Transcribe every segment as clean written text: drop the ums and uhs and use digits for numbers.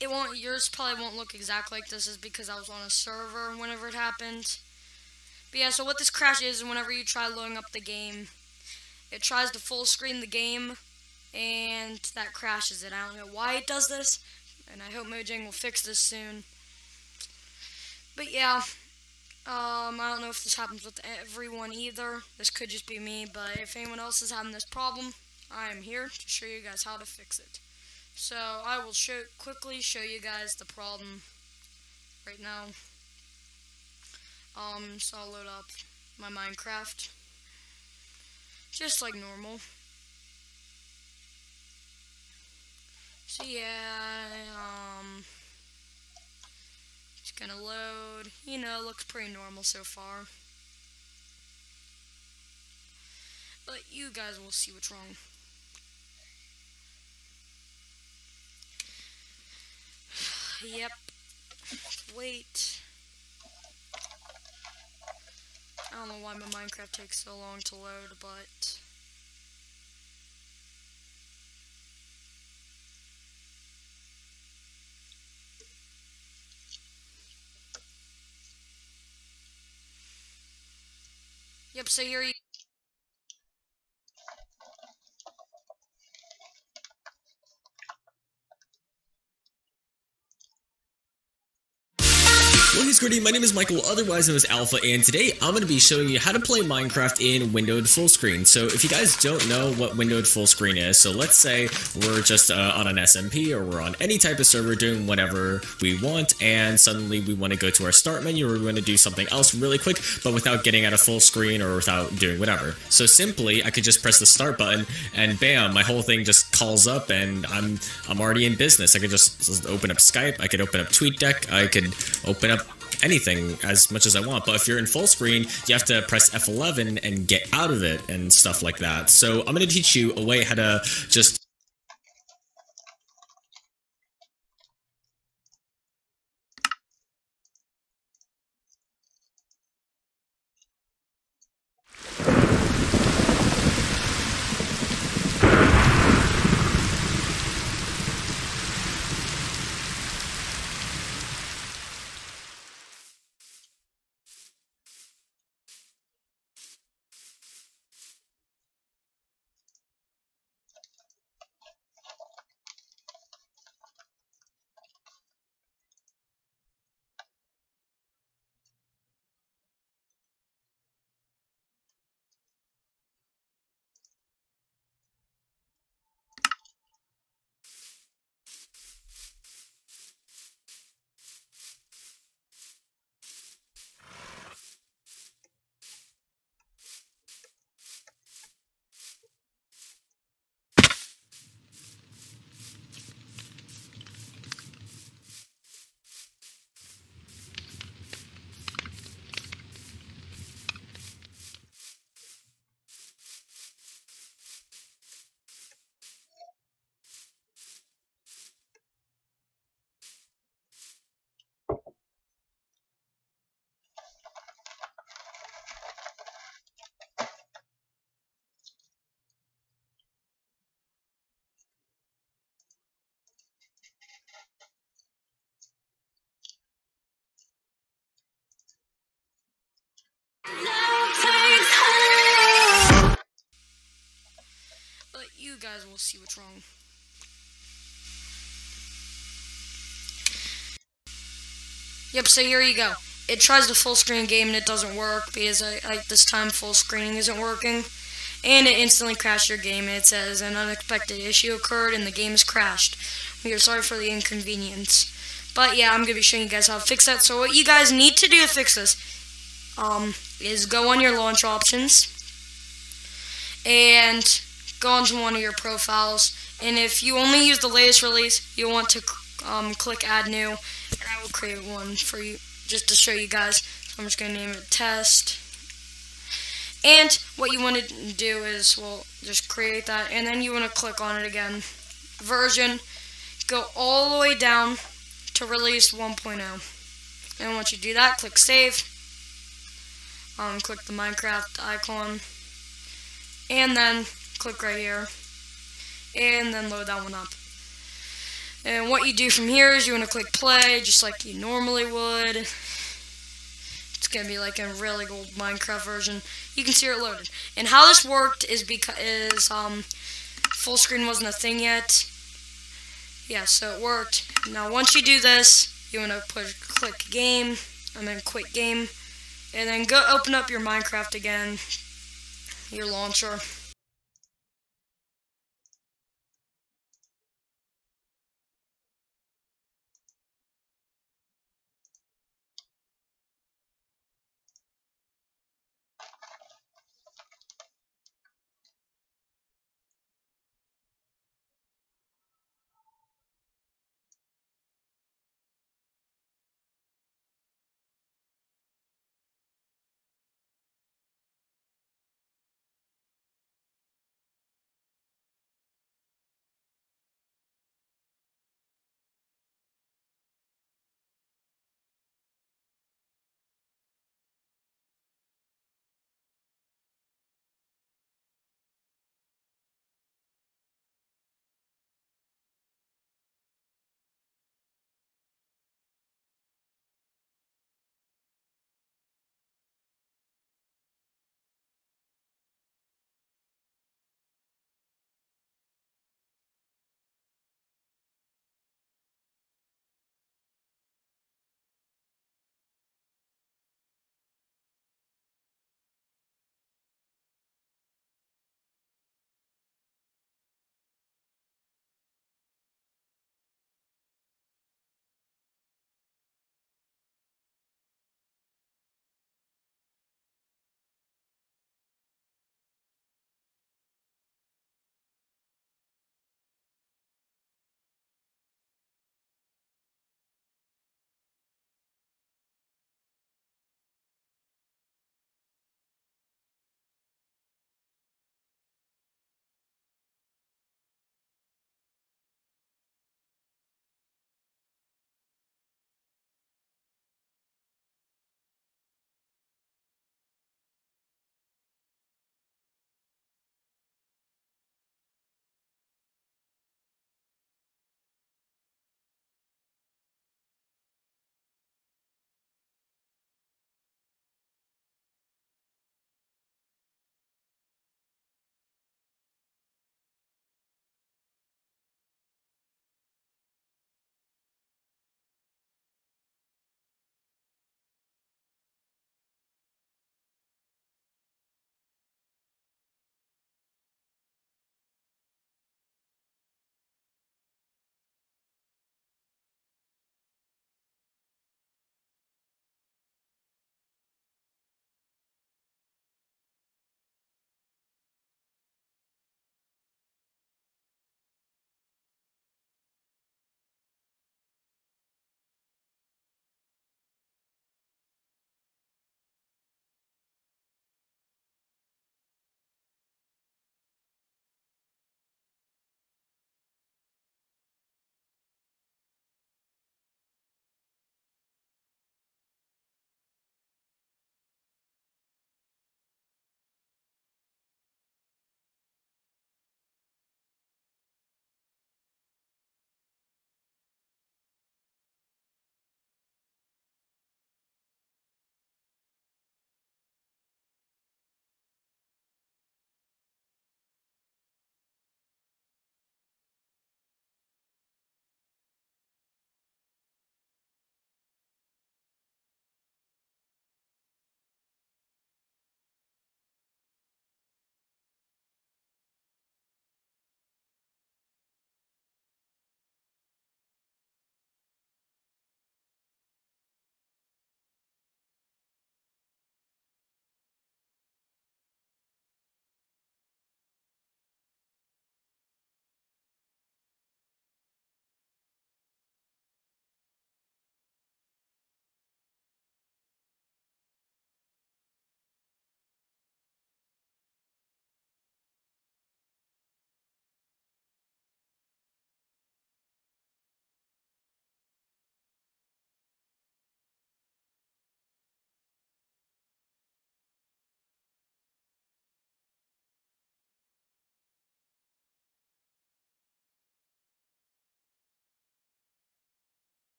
yours probably won't look exactly like this, is because I was on a server whenever it happened. But yeah, so what this crash is, whenever you try loading up the game, it tries to full screen the game, and that crashes it. I don't know why it does this, and I hope Mojang will fix this soon. But yeah, I don't know if this happens with everyone either. This could just be me, but if anyone else is having this problem, I am here to show you guys how to fix it. So I will quickly show you guys the problem right now. So I'll load up my Minecraft, just like normal. So yeah, it's gonna load. You know, looks pretty normal so far. But you guys will see what's wrong. Yep. Wait. I don't know why my Minecraft takes so long to load, but... Yep, so here you... What is Gritty? My name is Michael, otherwise known as Alpha, and today I'm going to be showing you how to play Minecraft in windowed full screen. So if you guys don't know what windowed full screen is, so let's say we're just on an SMP or we're on any type of server doing whatever we want, and suddenly we want to go to our start menu or we want to do something else really quick, but without getting out of full screen or without doing whatever. So simply, I could just press the start button and bam, my whole thing just calls up and I'm already in business. I could just open up Skype, I could open up TweetDeck, I could open up anything as much as I want. But if you're in full screen, you have to press F11 and get out of it and stuff like that. So I'm going to teach you a way how to just But you guys will see what's wrong. Yep, so here you go. It tries the full screen game and it doesn't work because this time full screening isn't working. And it instantly crashed your game, and it says an unexpected issue occurred and the game has crashed. We are sorry for the inconvenience. But yeah, I'm going to be showing you guys how to fix that. So what you guys need to do to fix this is go on your launch options and go onto one of your profiles. And if you only use the latest release, you'll want to click add new, and I will create one for you just to show you guys. So I'm just going to name it test. And what you want to do is, well, just create that, and then you want to click on it again. Version, go all the way down to release 1.0. And once you do that, click save. Click the Minecraft icon, and then click right here, and then load that one up. And what you do from here is you want to click play just like you normally would. It's going to be like a really old Minecraft version. You can see it loaded. And how this worked is because full screen wasn't a thing yet. Yeah, so it worked. Now once you do this, you want to click game, and then quit game, and then go open up your Minecraft again, your launcher.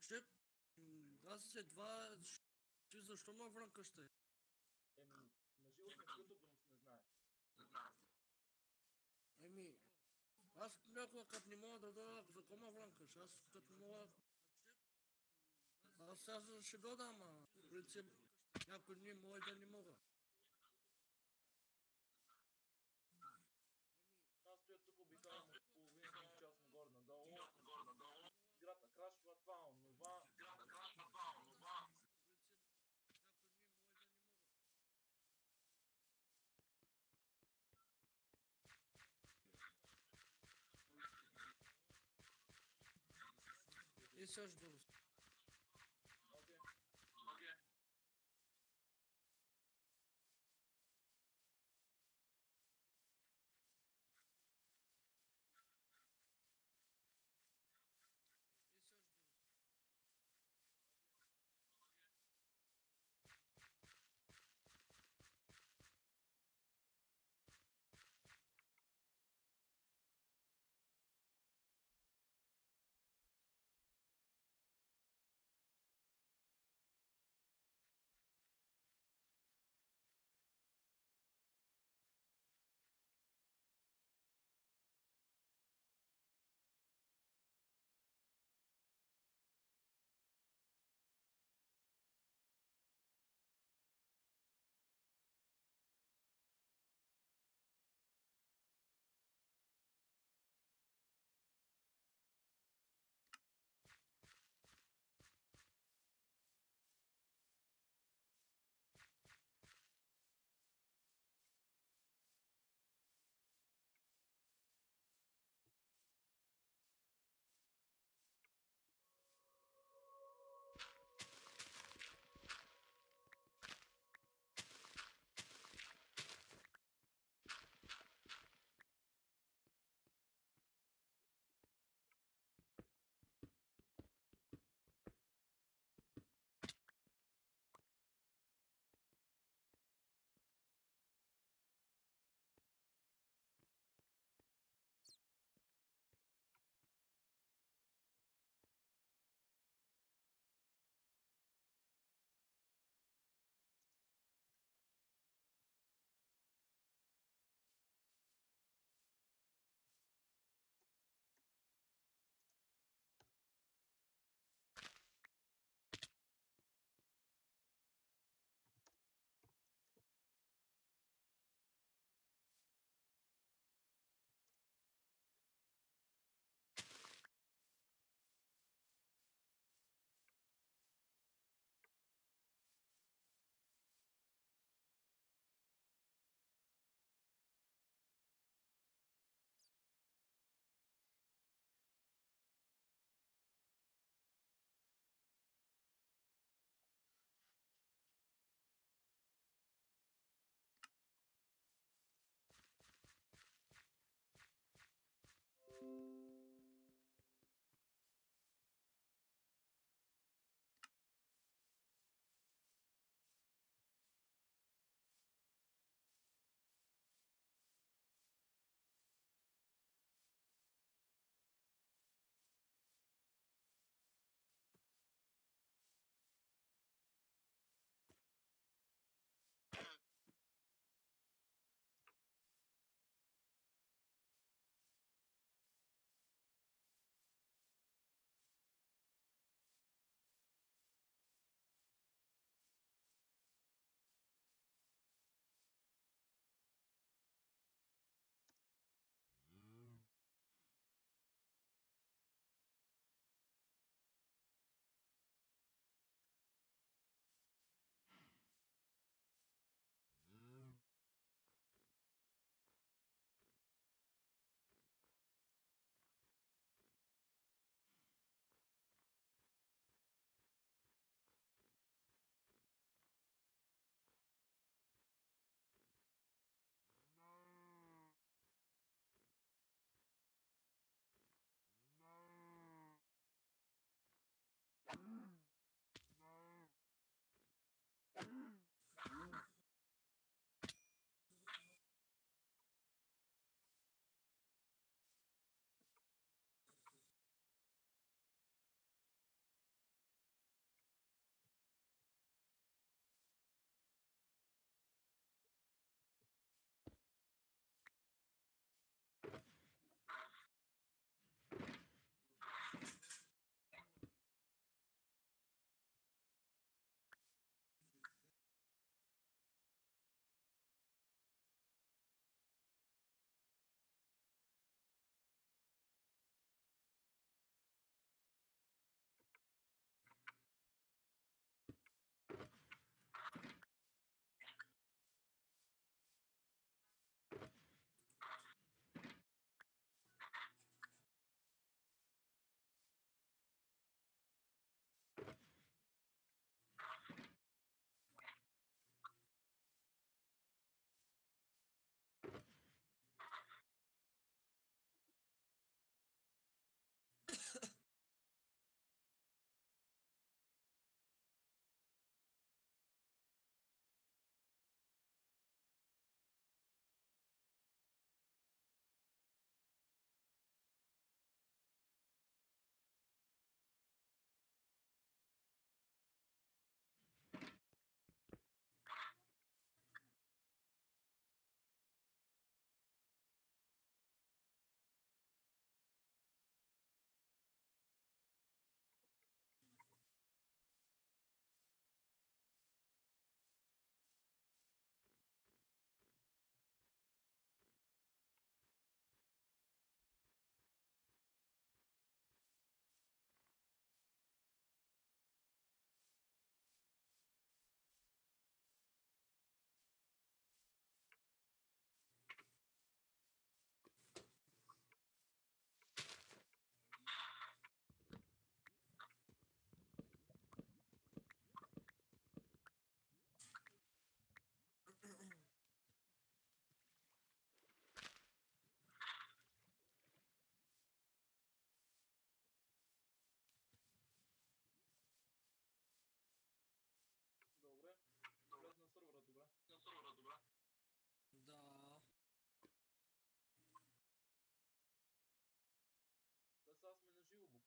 Че? Аз едва... Ти защо ме врънкаш те? На живо сме в YouTube, но не знае. Еми, аз някога като не мога да дойда, за кого ме врънкаш? Аз като не мога... Аз сега ще дойда, ама в принцип някой дни мога и да не мога. Аз стоя тук обикалям от половина час нагоре-надолу. Играта крашва това, онова. В принцип някой дни мога и да не мога. И също. Окей. И също.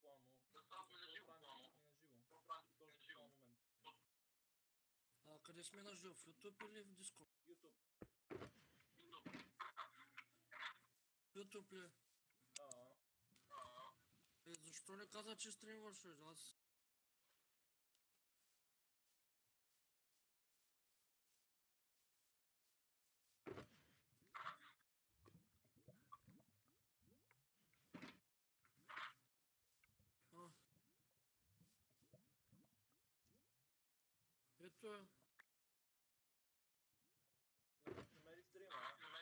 Къде сме на живо? В YouTube или в Discord? YouTube ли? Защо не каза, че стримваш? Аз... Ето е. Намери стрима.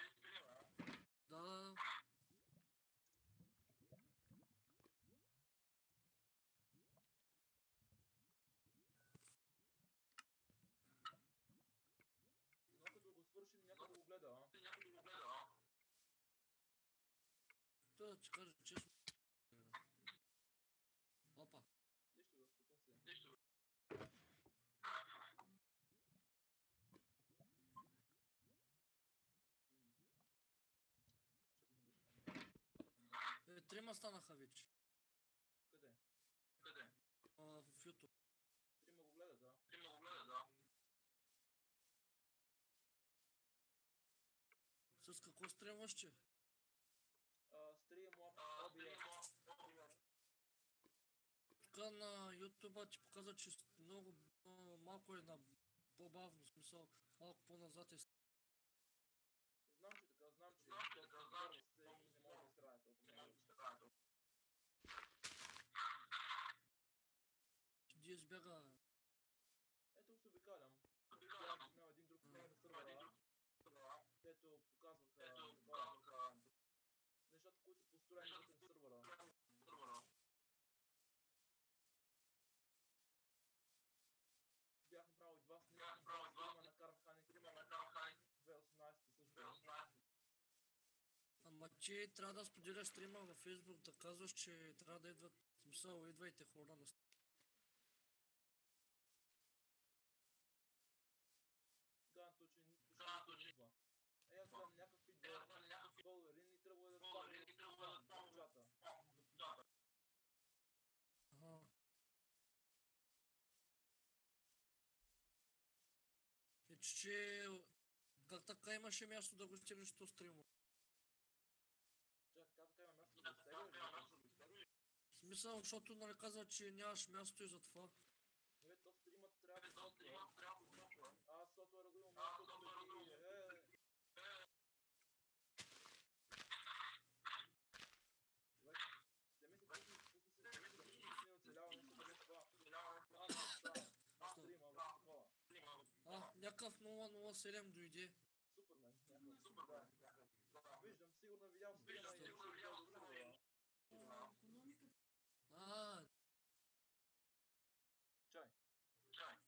Да. Но като го свършим, някой да го гледа, а? Той да ти кажа честно. Опа. Нищо, бе, спокойно се. Трима станаха вече. Къде? В YouTube. Трима го гледат, а? С какво стримваш, че? Стрим OBS. Тук на YouTube ти показва, че много малко е на по-бавно, в смисъл малко по-назад е. Знам, че така, знам, че толкова се и не може да изтрае толкова много. Ти избяга. Ето се обикалям. Бях снял един друг филм на сървъра, дето показваха нещата, които са построени вътре в сървъра. Бях направил и два снима на Car Mechanic 2018 също. Ама че трябва да споделяш стрима във Facebook, да казваш, че трябва да идват, в смисъл, идвайте хора на стрима. Ганто, че никой не идва. Аз гледам някакви българи и тръгва да спадат в чата. Ага. Че как така имаше място да го стигнеш до стрима? Чакай, така има място да изтегля. В смисъл, защото нали казва, че нямаш място и затова. То стримът трябва да сотва. Аз софтуера го имам място преди... Човек, вземи се пусни се не оцелява нещо без това. Стрима, без такова. Някакъв 007 дойде. Супермен, някакъв, да. Виждам, сигурно видял стрима и Чай. Чакай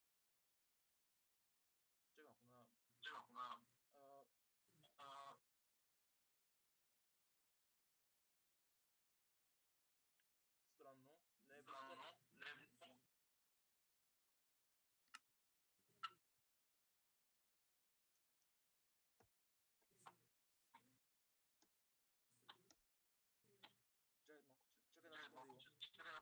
малко на... Странно, не е безплатно. Чакай малко, чакай да се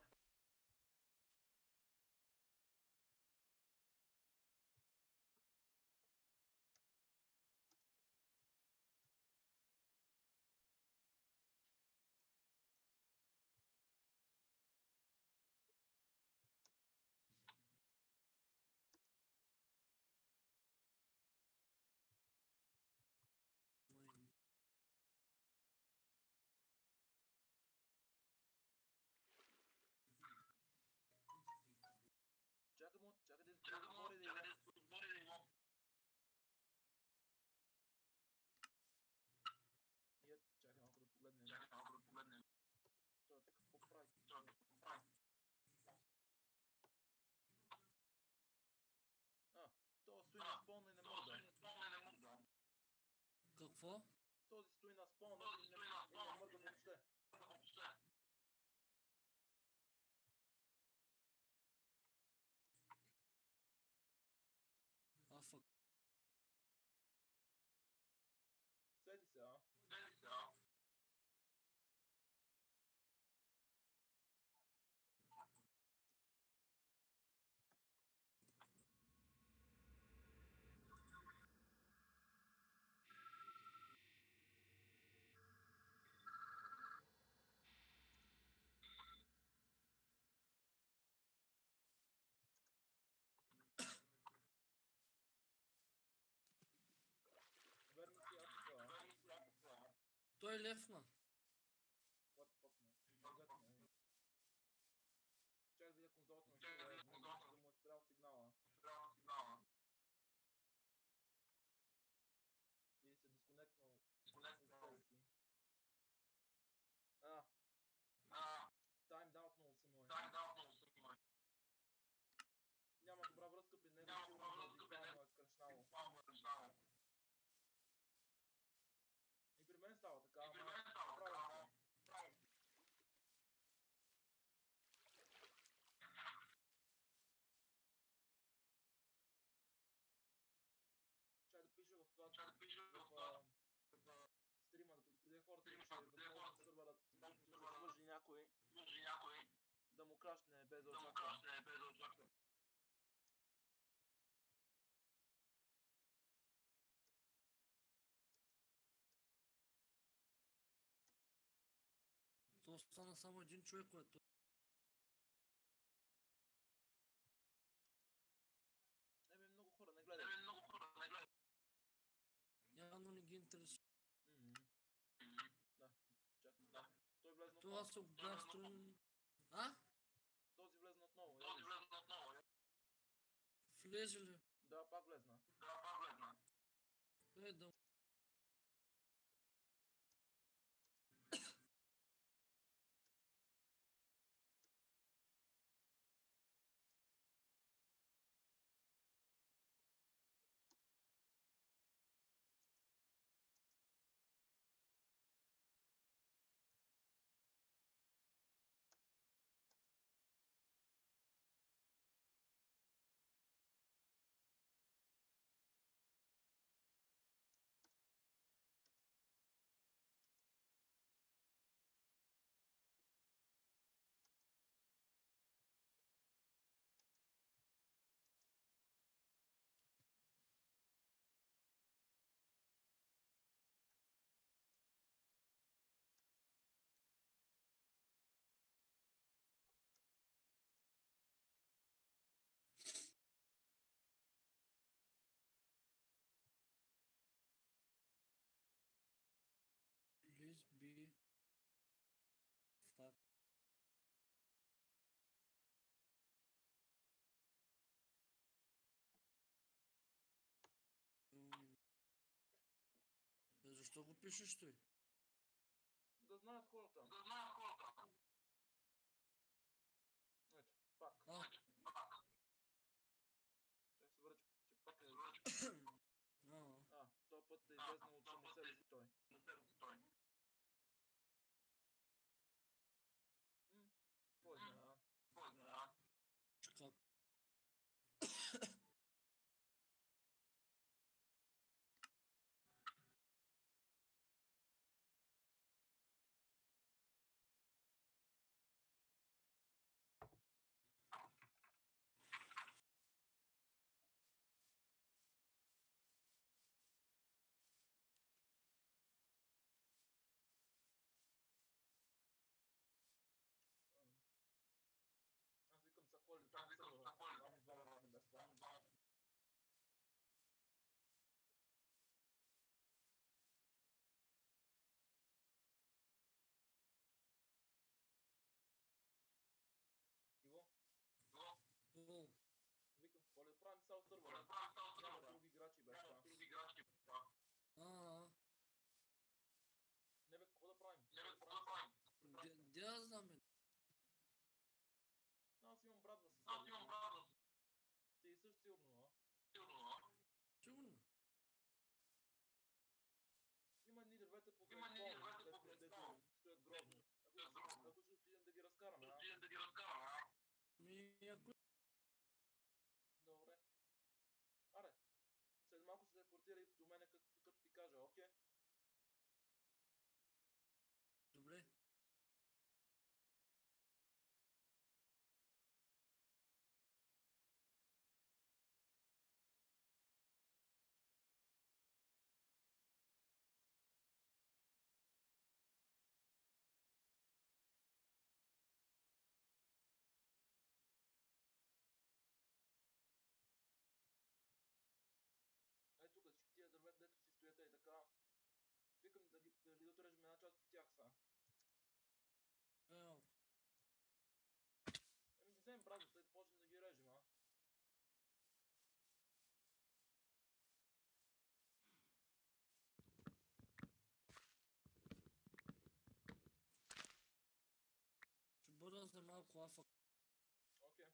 Чакай да отворя да има. Чакай малко да погледнем. Той какво прави? То стои на спона и не мърда. Какво? Този стои на спона и не мърда въобще. Фак. Сети се, а? Той лев, ма. What the fuck, man? Когато ме. Чак да видя конзолата на сервера, да му е спрял сигнала. Или се дисконектнал от себе си. Таймдаутнал се му е. Няма добра връзка при него, сигурно буквално е кръшнало. И при мен става така, ама правилно. Чай да пиша в това, в стрима, да предупредя хората, че възможно сървърът ще се свържи някой да му крашне без да очаква. То остана само един човек, който... Много хора не гледат. Явно не ги интересува. Да, чакай. Той влезна Това отново. се обгастрим... А? Този влезна отново. Влезе ли? Да, пак влезна. Да. Please be... Fuck. Защо го пишеш той? Да знаят хората. Ето, пак. Чай се върча, че пак е... този път е излезнал от само себе си той. Кой знае? Как? малко афък. Окей.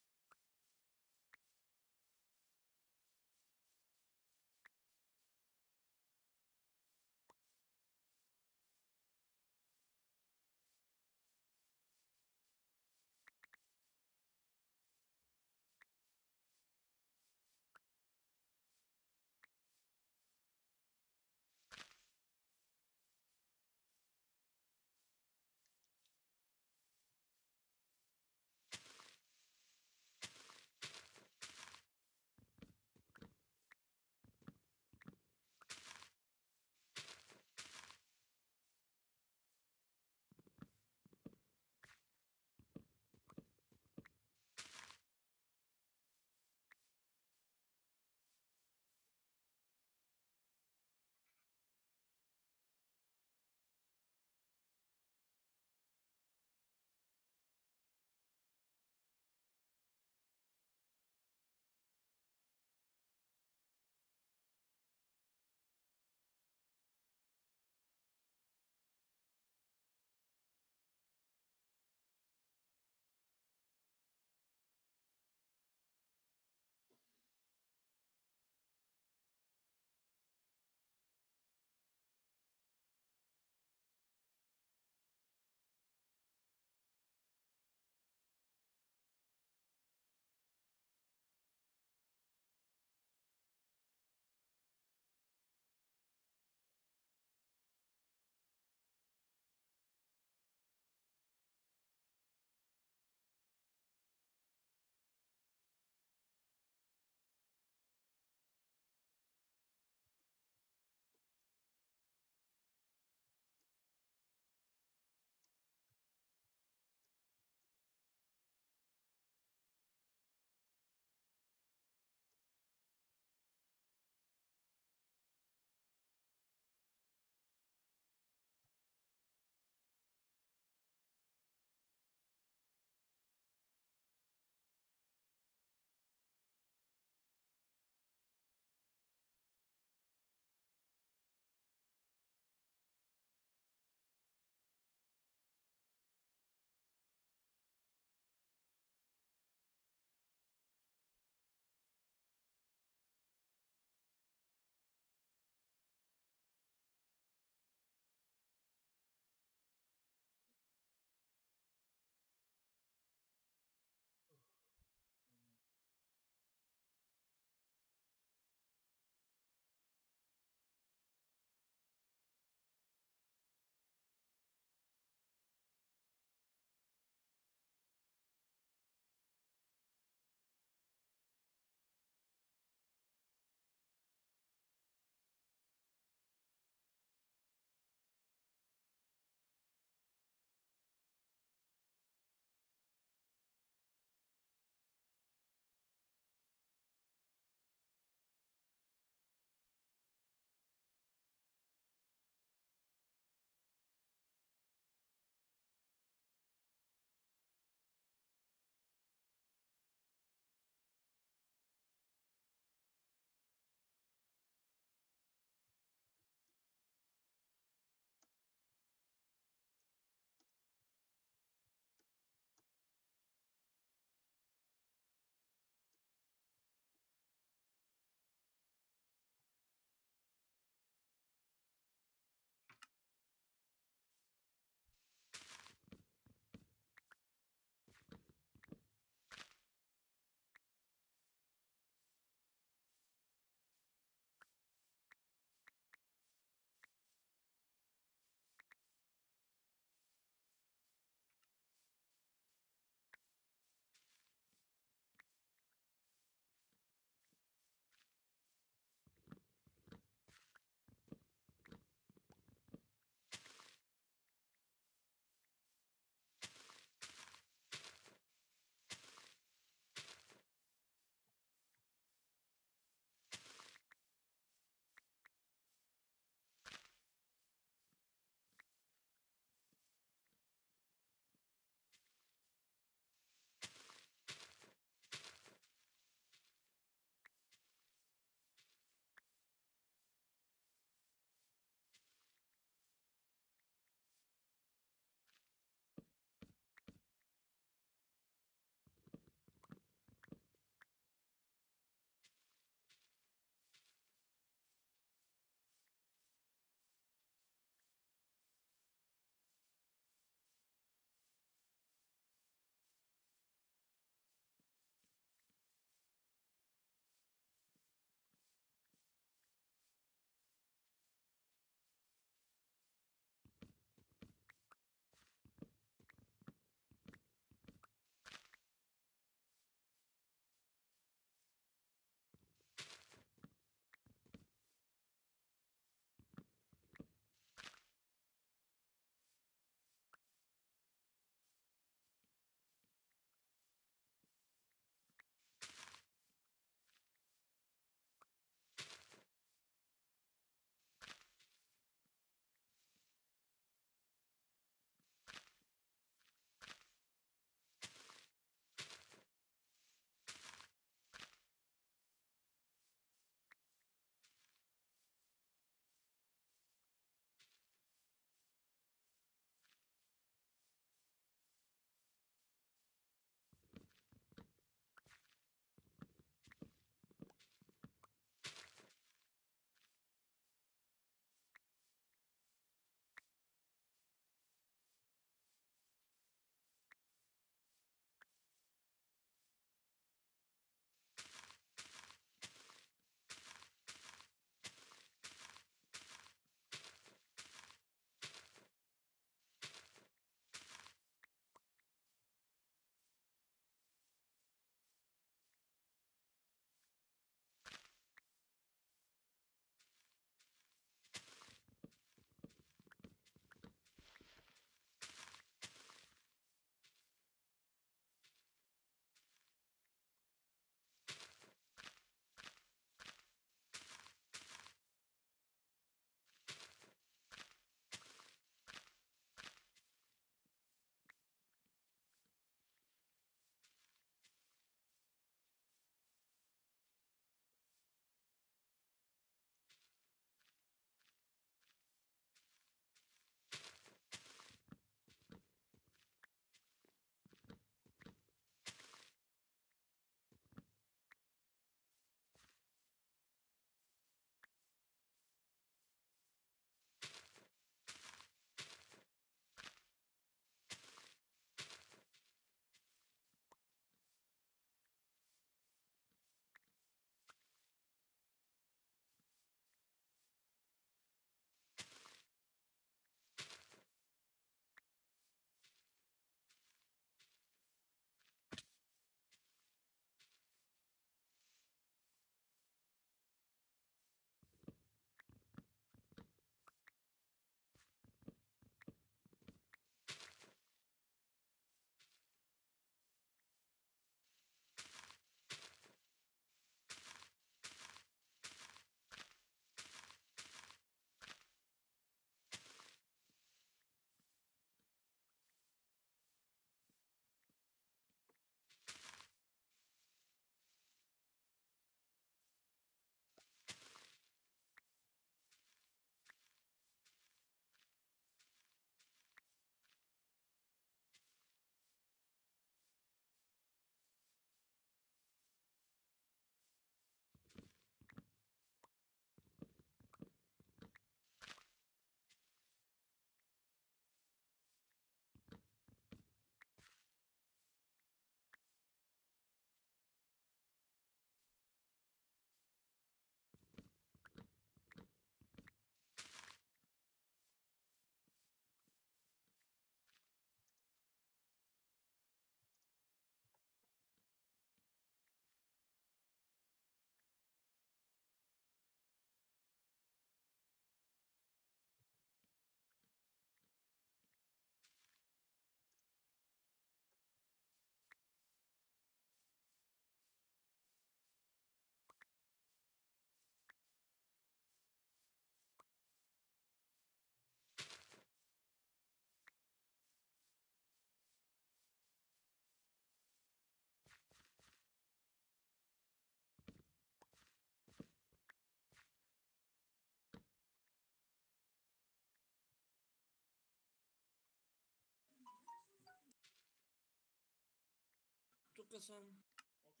тук съм. Окей.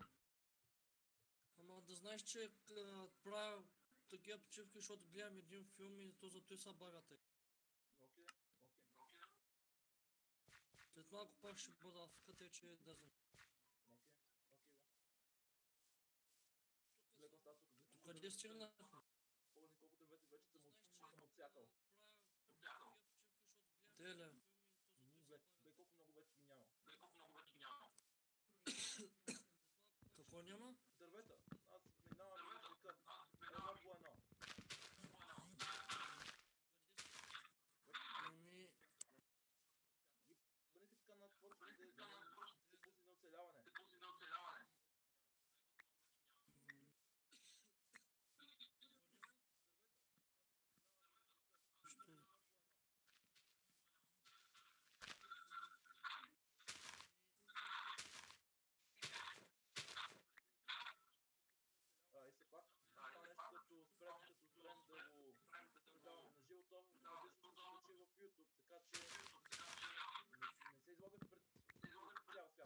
Ама да знаеш, че правя такива почивки, защото гледам един филм и то зато и са багата. Окей. Окей. След малко пак ще бъда в къте, че да знам. Окей. Окей, бе. Леко става тук. Къде стигнахме? Помни колко дървета вече съм отсякал. Теля. Бе, колко много вече ги няма. Какво няма? Дървета. Аз минавам и века. Едно по едно. Ами... Бъдете така над почвата да се пусне на оцеляване. И все пак, това нещо като спрем да го предаваме на живо, то предишно ще се качи в YouTube, така че не се излагате пред цял свят.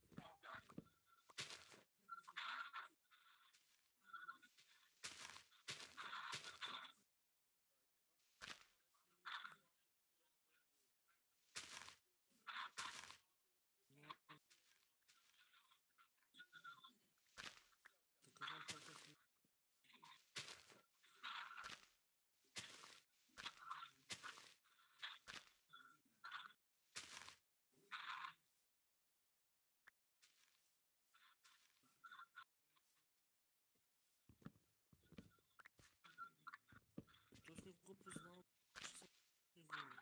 Така съм по-късно. Точно го познавам, че съм не знам.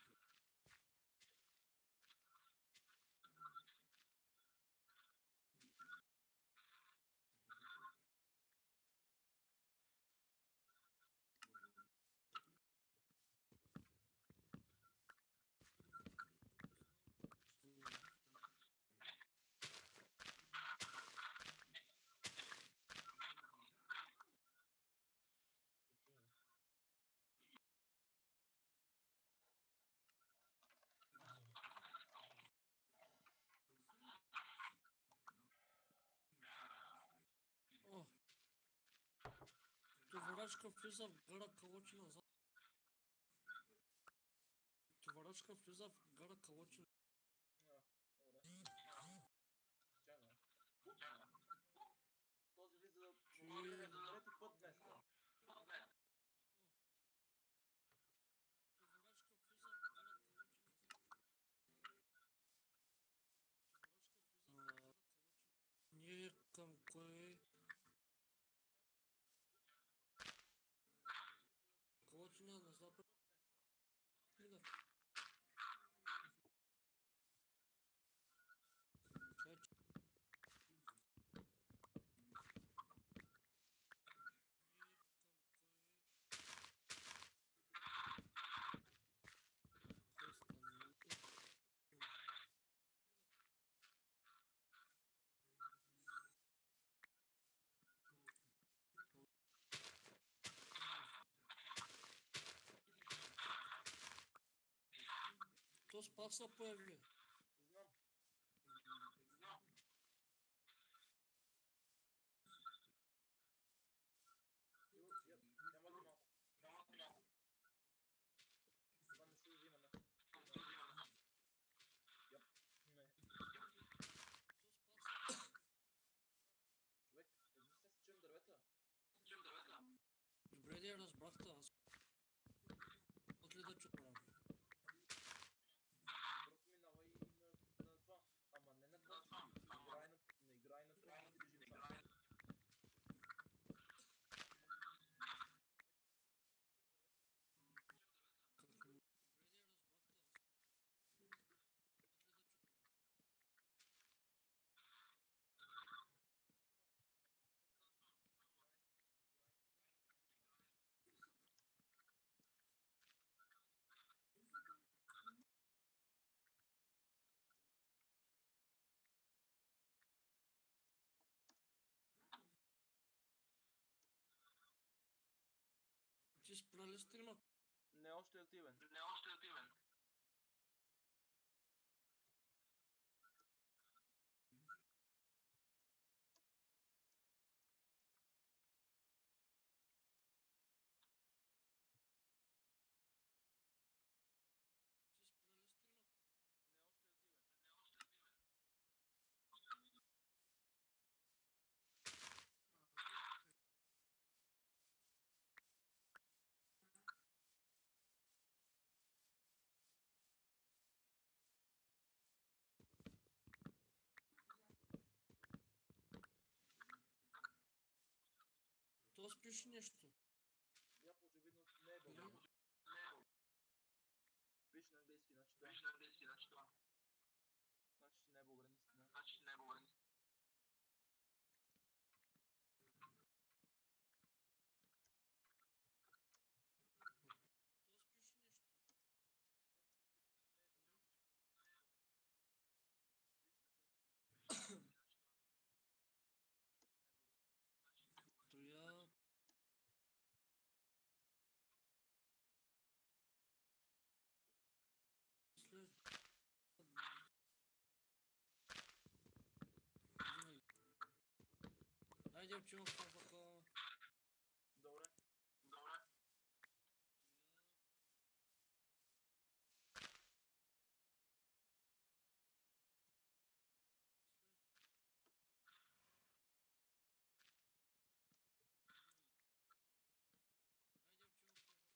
О! Товарачка влиза в гара Калочи назад. Товарачка влиза в гара Калочи. Добре. Чакай. Този влиза за трети път днес. Товарачка влиза в гара Калочи назад. Товарачка влиза в гара Калочи. Ние към кое? Калочина на запад. Мина. То спаса появи. Знам. Няма ли малко? Това не се взима, не. Не. Човек, едни се сечем дървета. Добре да я разбрахте, аз. От ли да чупам? Просто минава и на това. Ама не на това. Не играй на това режим сам. Добре да я разбрахте, аз. От ли да чупам? Ти спра ли стрима? Не още е активен. спиш нещо? Я очевидно не е българин. Пише на английски, значи да. Значи не е българин, наистина. То спиш нещо? Я очевидно не е българин. Пише на английски, значи не е българин. То я... След... Айде, обчивам в това. Добре. Айде, обчивам в това.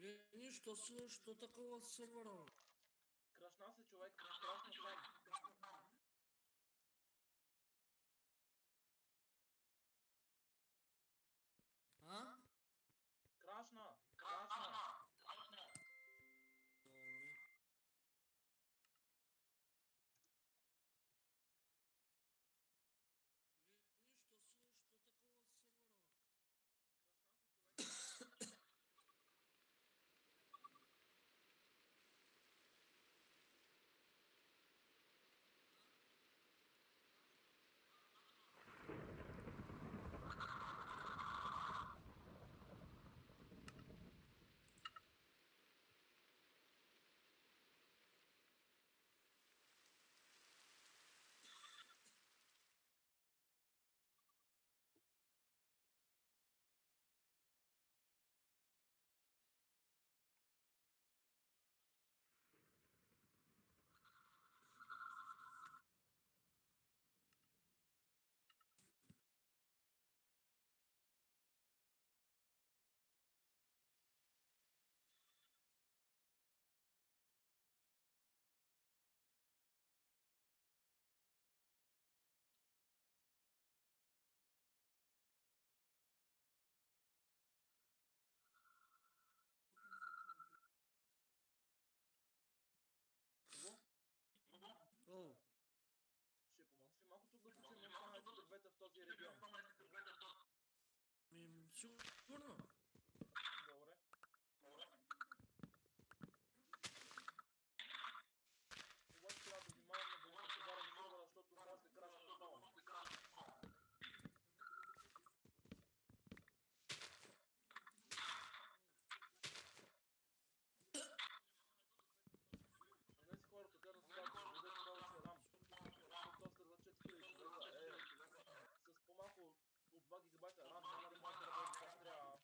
Лени, що такова с сървъра? Крашна се човек, крашна сам. А? Крашна! Добре. Лени, що такова с сървъра? Крашна се човек. О, Ще помълчи малко тук да почуем останалите дървета в този регион. сигурно. Добре. Обаче трябва да внимаваме да не поваряме сървъра, защото може да крашне отново. Онези хората гледат да дадат повече рам. Защото сървър 4000 човека с по-малко от 2 гигабайта рам няма да може да работи как трябва.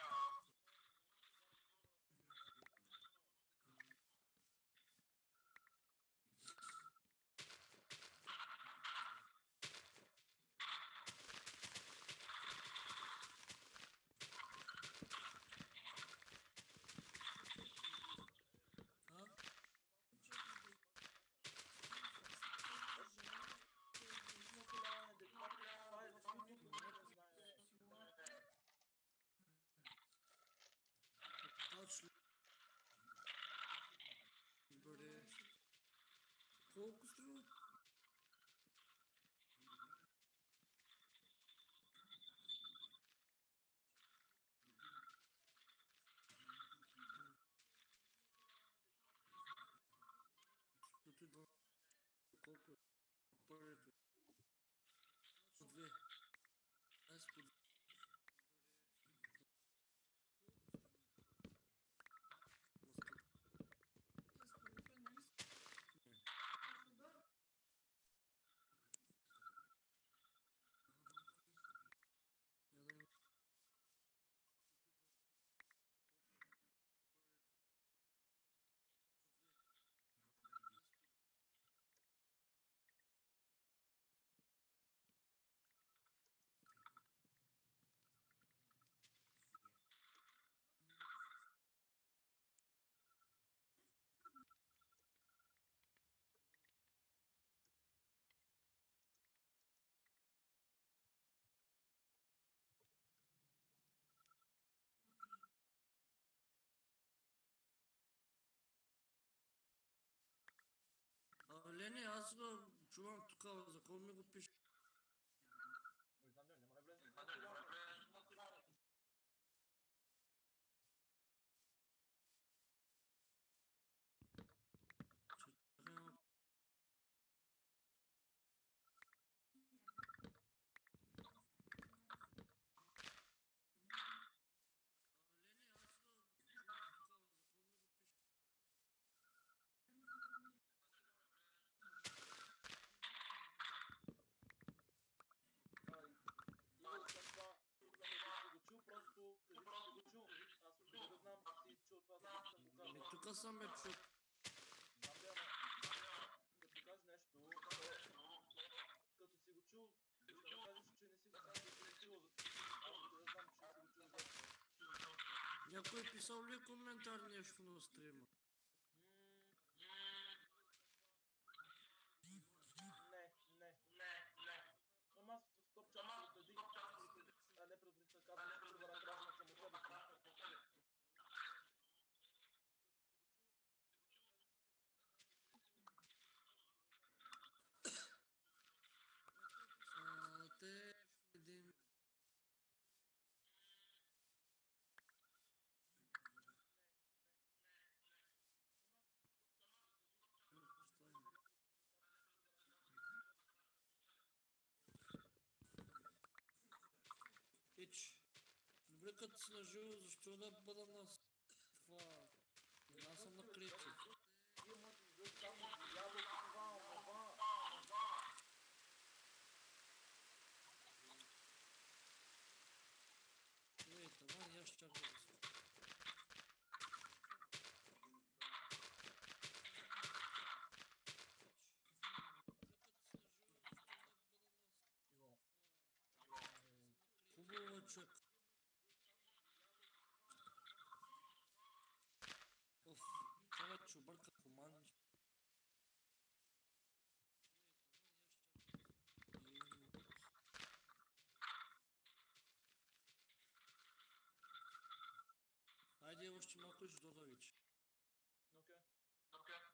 А? Точно. Добре. Колко струва? Като идва. Колко е? Първите. По две. Аз по две. Лени, аз го чувам тук, за кого ми го пише? Не знам, няма да влезе. Лени, аз го чувам тук, за кого ми го пише? И освен това, ако си го чул, просто кажи, че си го чул. Аз откъде да знам, че си чул това, което съм го казал. Тук съм бе чул. Знам да, като кажеш нещо, като си го чул, да кажеш, че не си го казал, да си го чул. Аз откъде да знам, че си го чул. Някой писал ли коментар нещо на стрима? Не. Ама аз в топ чат предупредих, а не предупредих, казвам, сервера крашна самотебно. Те... един... Ич, добре като си на живо, защо да бъда на това? Аз съм на креатив. Вие можете да излезете само ядо, това. Ей, това я ще чакам да се. Хубаво, човек. Оф, това че обърка команди. Хайде, още малко и ще дода вече. Окей.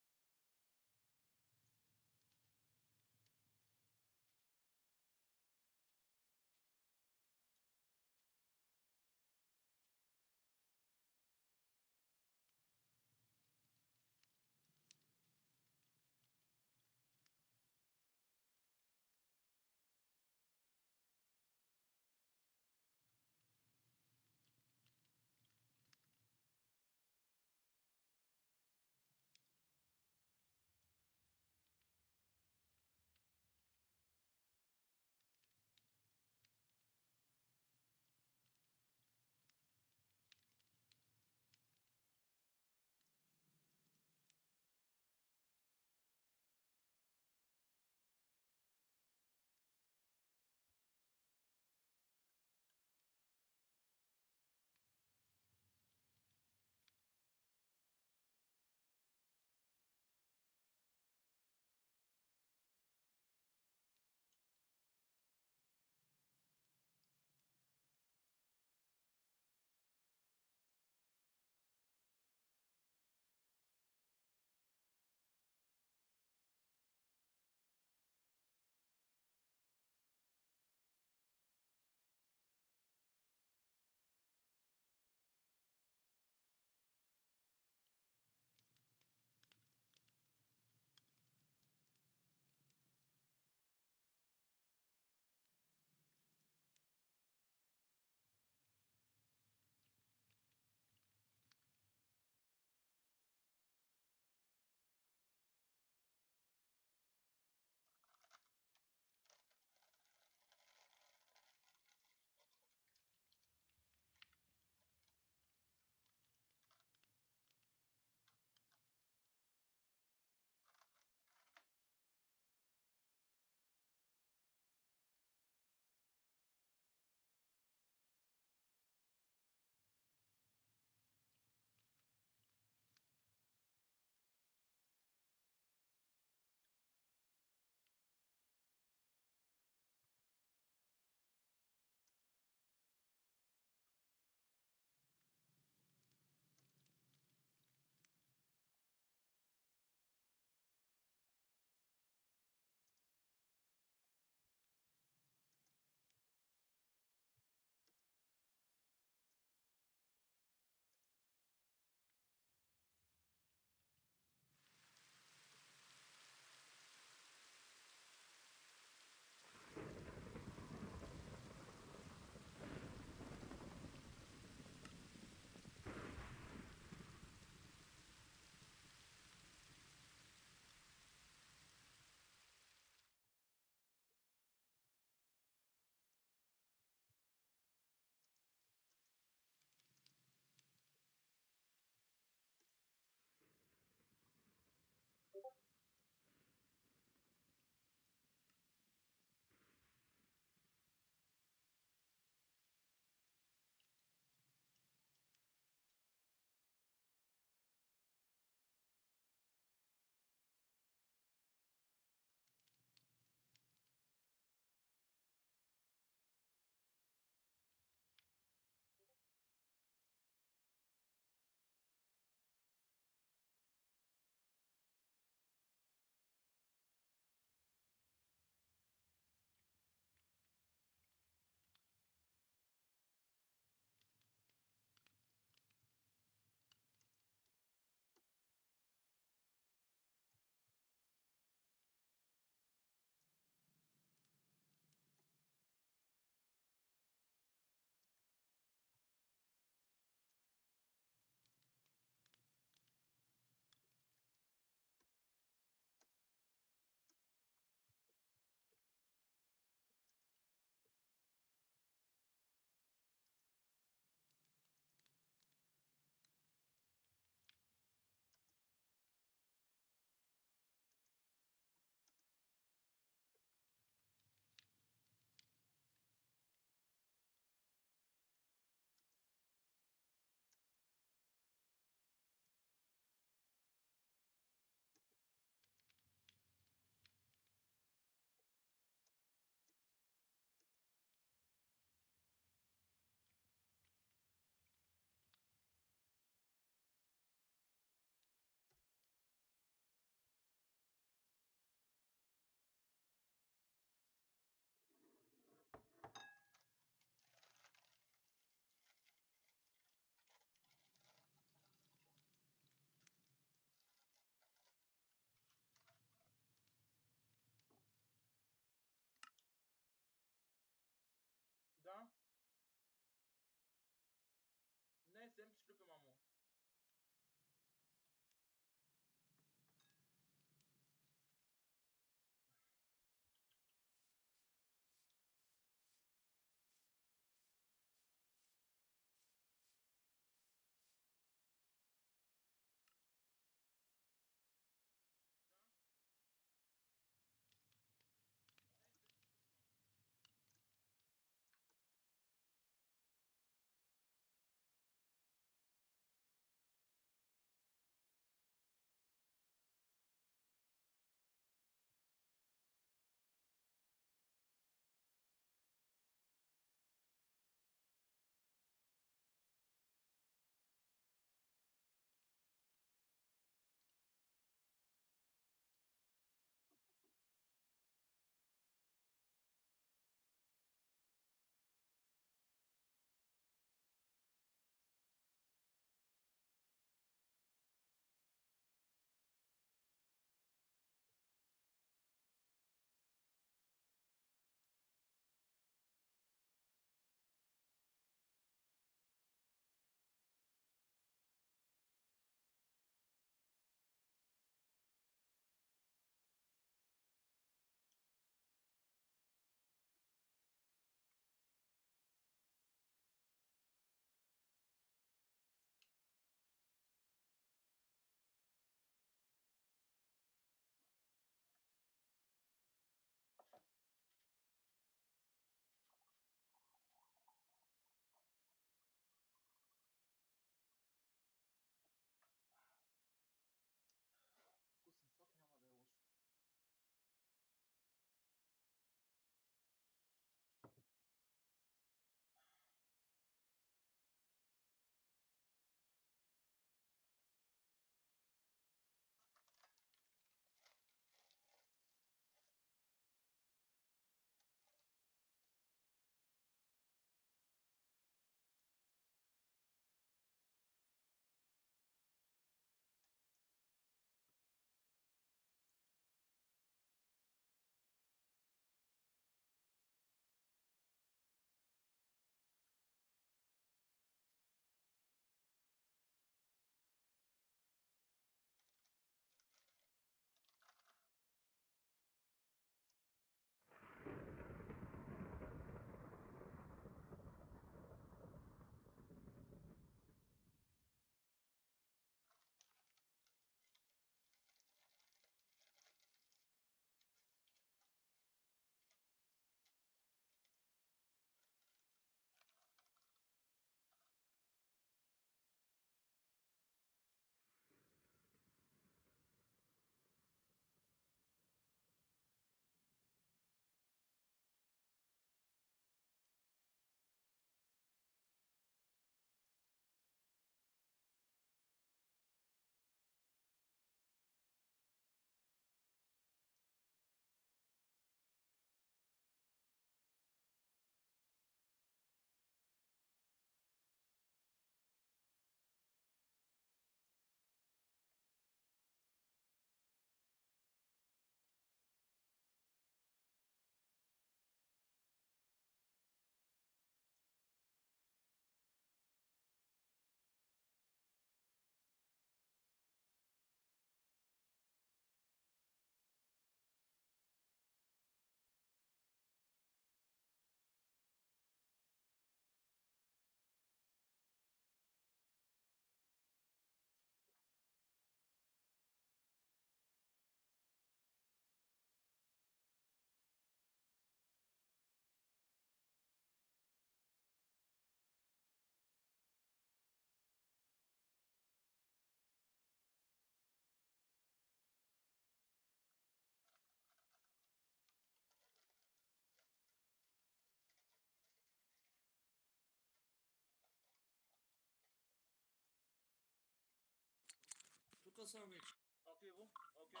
съм вече. Окей, Иво, окей.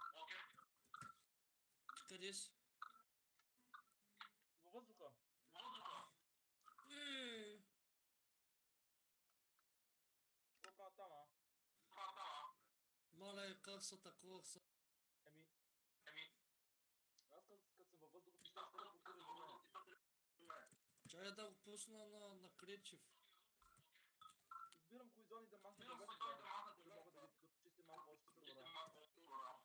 Къде си? Във въздуха. Е, Какво правят там, а? мале, как са такова са? Еми, аз като съм във въздуха, ти ще телепортираш до мен. Чай да го пусна на Кречев. Избирам кои зони да махна дърветата, за да мога да почистим малко още сървъра.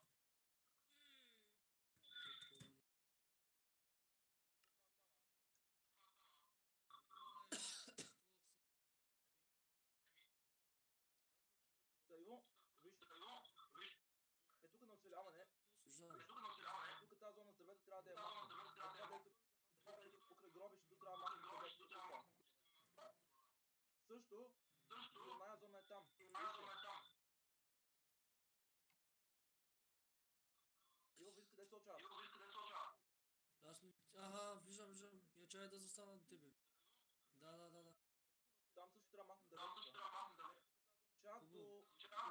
Та Иво, виж, е тук на оцеляване. Виждам. Тук тази зона с дървета трябва да я махна. Покрай гробището трябва да махнем дървета. Също, оная зона е там. Иво, виж къде се очава. Ага, виждам. Я чай да застана до тебе. Да. Там също трябва да махнем дървета. Чак до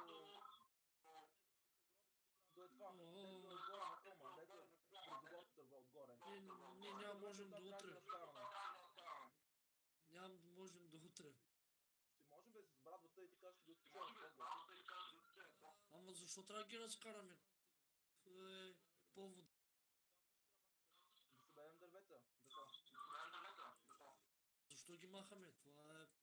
е това. Дето е отгоре на хълма. Дето е брезогорто дърво отгоре. Ние няма можем до Трябва да утре. разкараме. Няма да можем до утре. Ще можем без с брадвата и ти кажеш, ще ги отпечем. Ама защо трябва да ги разкараме? Повод. Да съберем дървета. Защо ги махаме? Това е...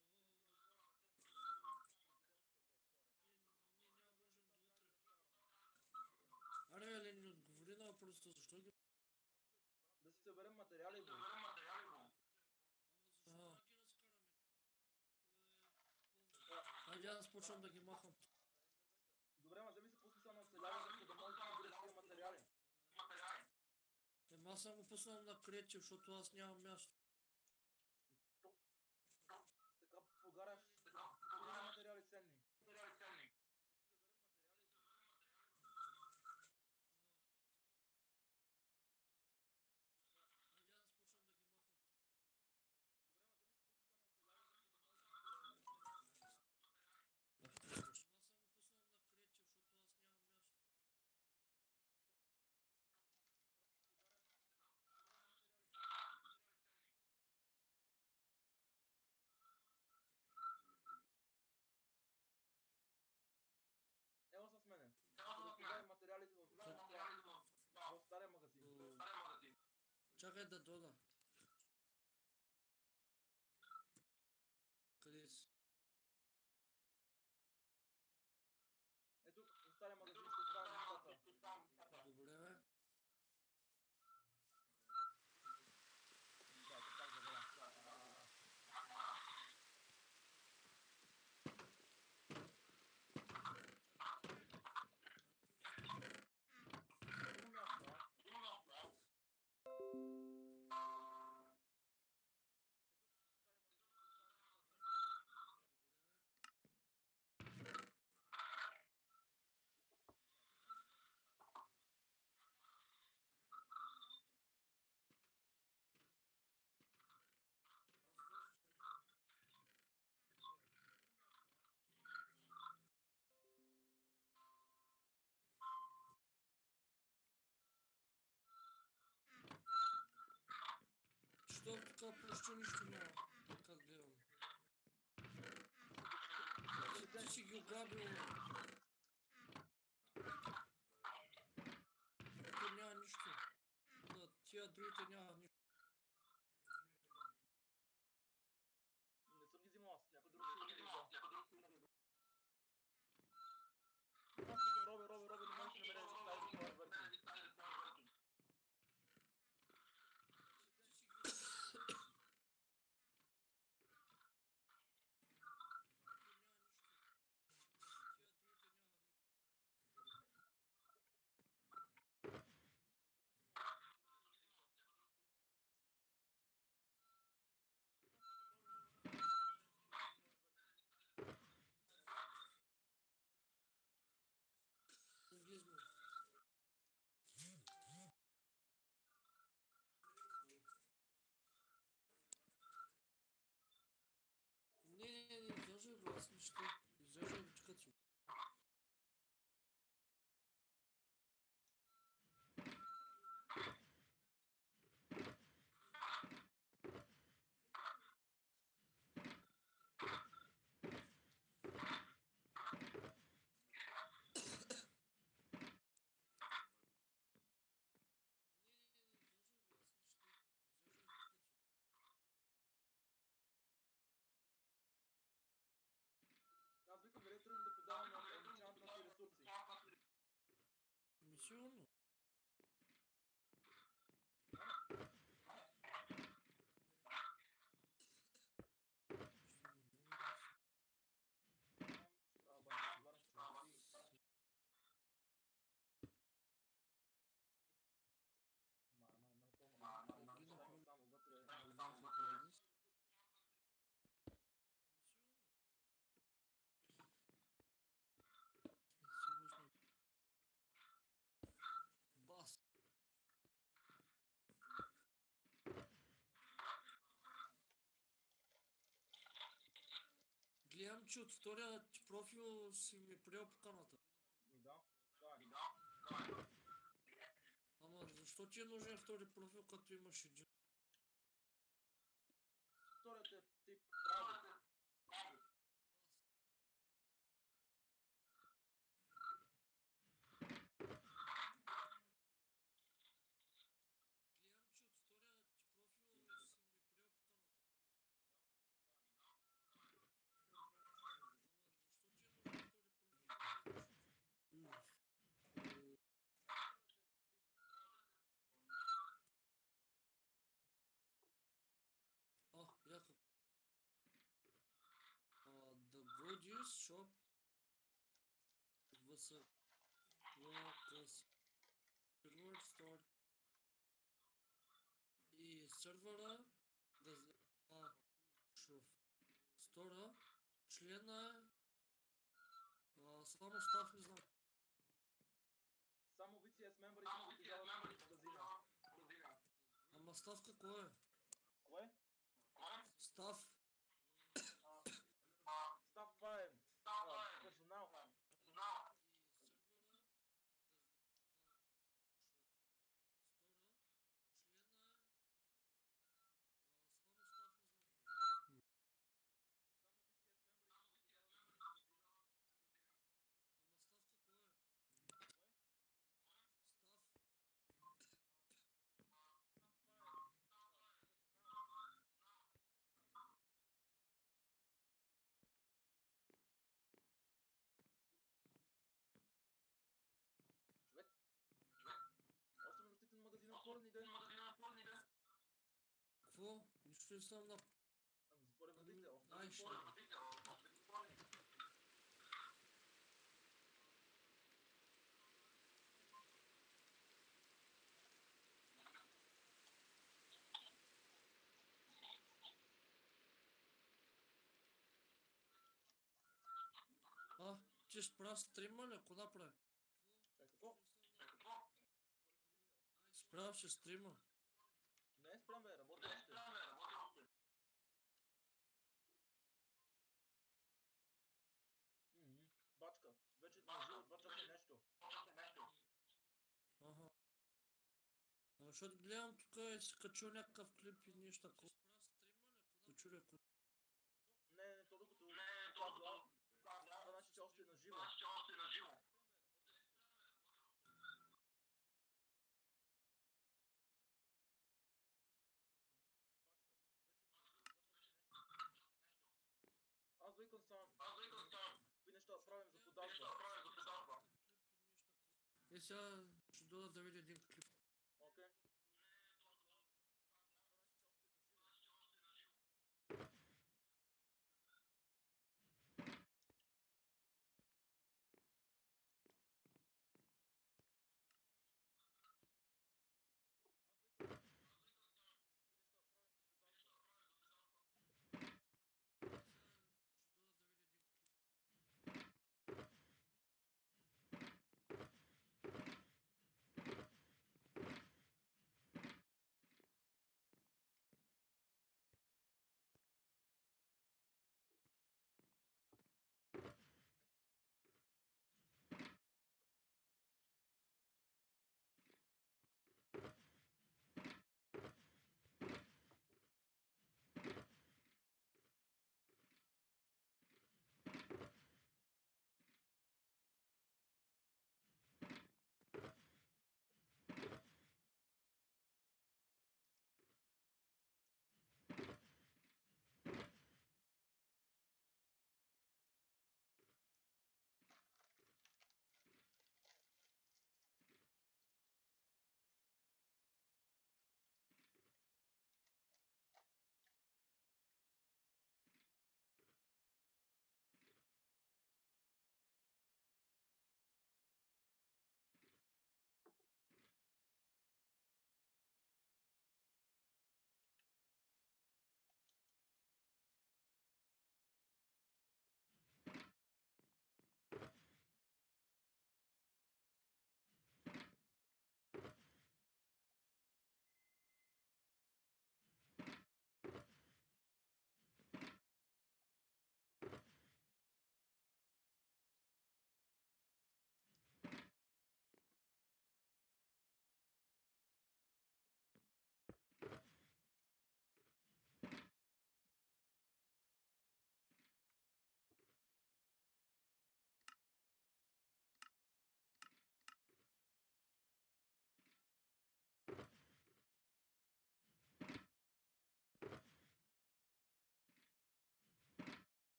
Ние няма можем до утре. Аре, не отговори на въпроса, защо ги... Да си съберем материали, бе. Ама защо да ги разкараме? Хайде аз почвам да ги махам. Добре, ма вземи се пусни само оцеляване, за да можеш да събереш тия материали. Аз съм го пуснал на Кречев, защото аз нямам място. Така погаряш материали ценни. Хайде аз почвам да ги махам. Аз съм го пуснал на Кречев, защото аз нямам място. Ела с мене. Да съберем материалите в стария магазин. Чакай да дойда. Къде си? Ето, в стария магазин ще оставя нещата. Добре, бе. Да, така забравя. Има място, а? Що тук почти нищо няма? Как гледам? Ти си ги ограбил. Тук няма нищо. На тия другите няма нищо. Не съм ги взимал аз, някой друг си ги взел. Аз тук Роби, не можеш да намеря за тази Сигурно. Само вътре. Бас. Гледам, че от втория ти профил си ми приел поканата. Ми да, това е. Ама защо ти е нужен втори профил, като имаш един? Вторият е тип прави. Гледам, че от втория ти профил си ми приел поканата. Ама защо ти е нужен втори профил? Яко. The Godius Shop was a server store и сервера стора члена само став не знам. Само VCS мембърите притежават магазина. Ама став какво е? Кое? Став. Став това е персонал. И сервера стора члена само став не знам. Само VCS мембърите притежават магазина. Ама став какво е? Кое? Став. Став това е персонал. Човек. 8 минутите на магазина отворен ден. Какво? Нищо не съм на... Затворя вратите. Ай, ще. Ти ще правя стрима ли? Ако направя? Какво? Справя ще стрима. Не, спрям бе, работя още. Бачка. Вече на живо 2 часа нещо. Ага. Защото гледам тук и си качил някакъв клип и нещо такова. Справя стрима ли? Ако чуля, ако... Не, то докато казва, това значи, че още е на живо. Аз викам сам. Какви неща да правим за продажба? Сега ще дойда да видя един клип. Окей.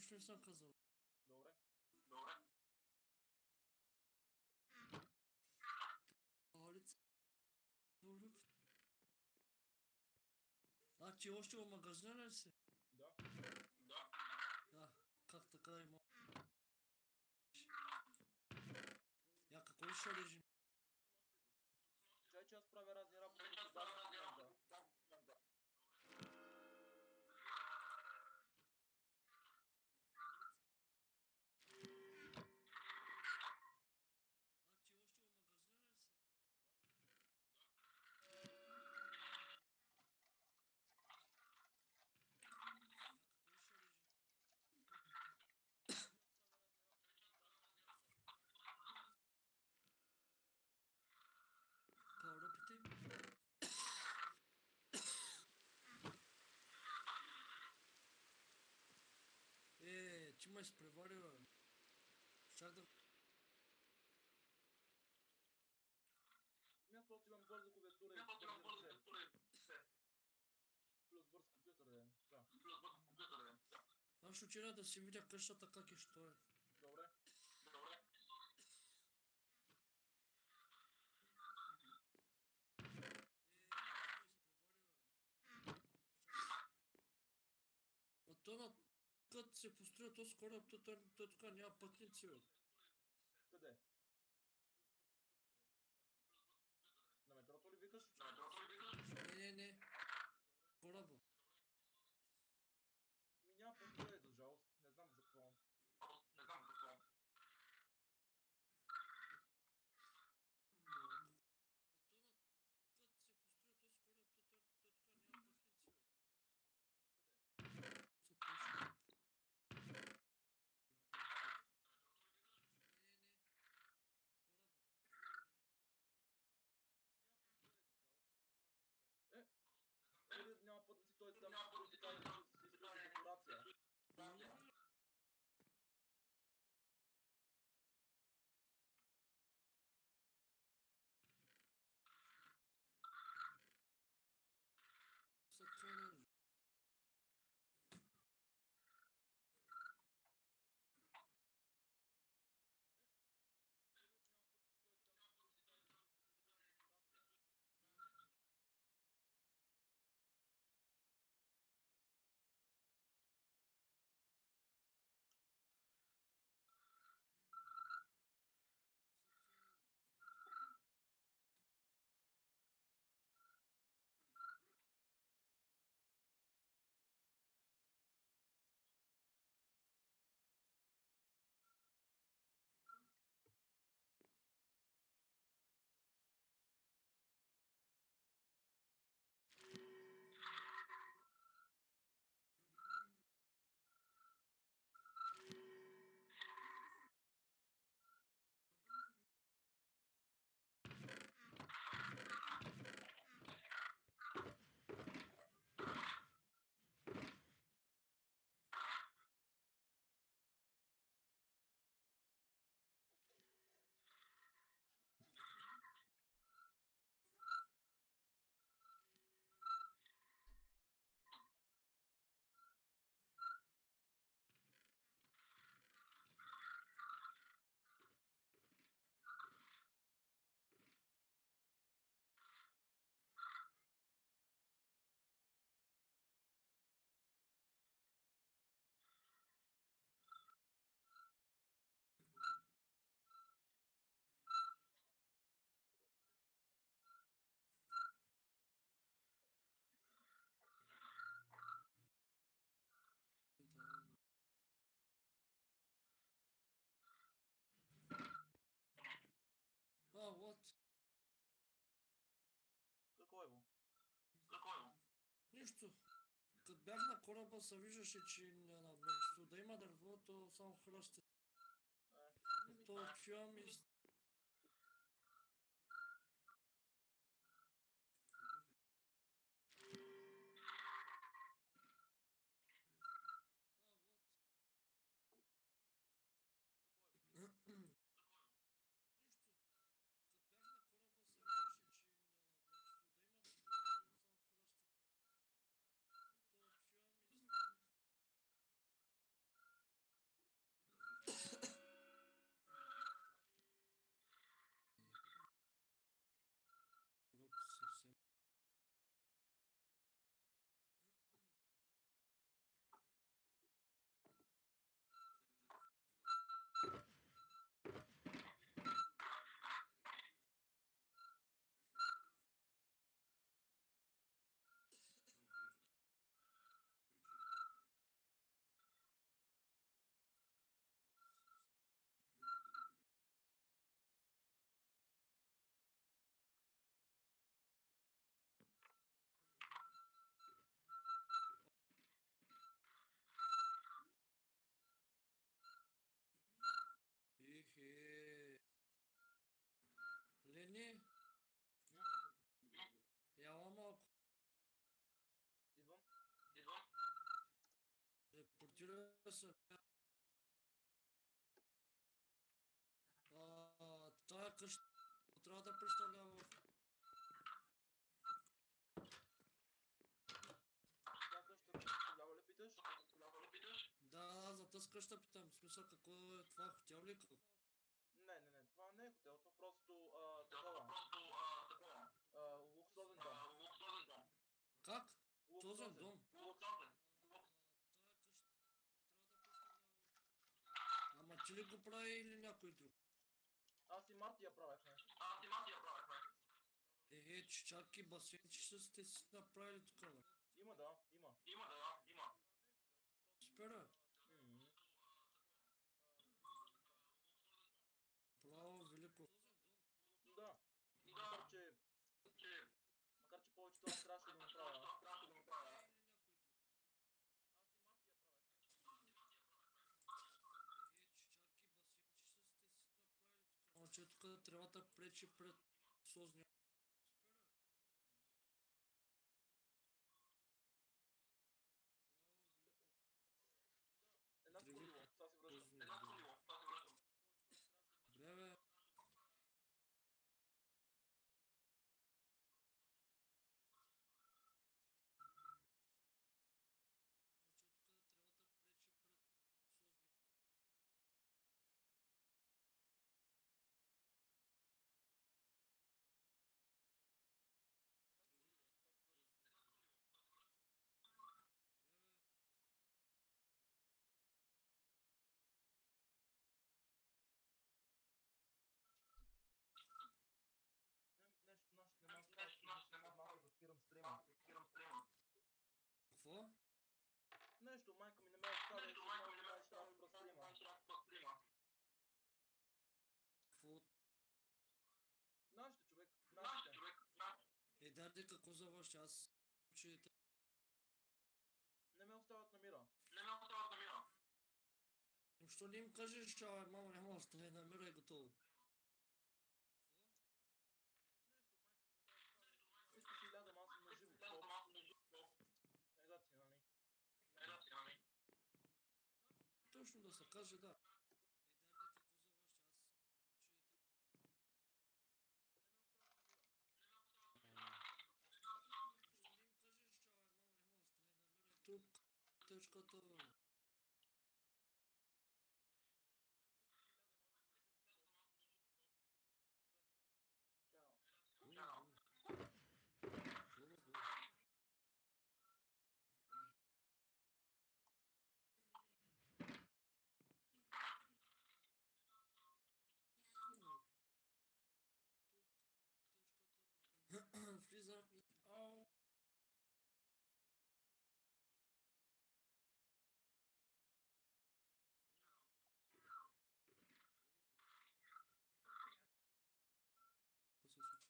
нищо не съм казал. Добре. Алица. Добре. Значи още в магазина ли си? Да. Да. Как така има? Я какво ли ще режим? Чай, че аз правя разни работи, които дам в момента. Значи още в магазина ли си? Какво ли ще режим? Какво работи? Ти ме изпреварила. Чак да... Аз просто имам бърза клавиатура и все. Плюс бърз компютър, да. Аз ще отида да си видя къщата как е, що е. Добре. А то на... Като се построя то скоро, то тук няма пътници, бе. Къде? На метрото ли викаш? Не. Кораба. Ми няма пътуване, за жалост. Не знам за какво. Като се построя то скоро, то тук няма пътници, бе. Къде? Са точно. Не. Кораба. Няма пътници, той там се строи така и се използва декорация. Са кара. What? Какво е го? Нищо. Като бях на кораба се виждаше, че вместо да има дърво, то само хръсти. То отивам и... Нищо. Като бях на кораба се виждаше, че вместо да има дърво, то само хръсти. То отивам и... се. Тая къща трябва да представлява. Тя къща представлява ли питаш? Да, за тази къща питам. В смисъл, какво е това, хотел ли? Не, това не е хотел, това просто такова. Луксозен дом. Как? Този Луксозен. дом. Луксозен. Тая къща трябва да представлява. Ама ти ли го прави или някой друг? Аз и Марти я правехме. Чакай, басейнче сте си направили тук, бе. Има, да, има. Спера. М. Право, велико. Да. Макар че повечето аз трябваше да го направя. Аз и Марти я правехме. Чакай, басейнче сте си направили тук. Ама че тук тревата пречи пред созния. Спера. Право, велико. Една секунда, сега се връщам. Добре, бе. Че тук тревата пречи пред созния. Нещо, не мога да спирам стрима. Какво? Нещо, майка ми не ме оставя и ще мога да стрима. Какво? Нашите човек, Даде какво за ваше, аз че не ме оставят на мира. Защо не им кажеш, че мама няма да остави на мира и готово? Нещо, майка ми не ме оставя. Иска си лягам, аз съм на живо. Ега ти, нали? Точно да се каже, да. Даде какво за ваше, аз че Не ме оставят на мира. Защо не им кажеш, че мама няма да остави на мира и тук тъчката. Чао. Влизам и... Ау! Какво се случва?